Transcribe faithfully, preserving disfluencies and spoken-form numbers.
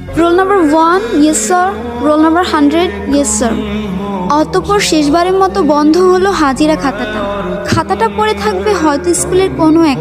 Role number one, yes sir. Roll number hundred, yes sir. অতঃপর শেষবারের মতো বন্ধ হলো হাজিরা খাতাটা। খাতাটা পড়ে থাকবে হয়তো স্কুলের কোনো এক